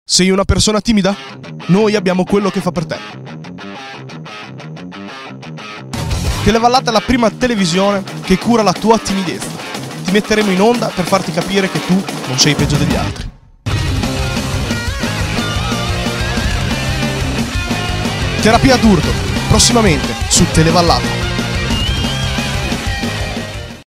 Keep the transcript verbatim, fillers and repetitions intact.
Sei una persona timida? Noi abbiamo quello che fa per te. TeleVallata è la prima televisione che cura la tua timidezza. Ti metteremo in onda per farti capire che tu non sei peggio degli altri. Terapia d'urto, prossimamente su TeleVallata.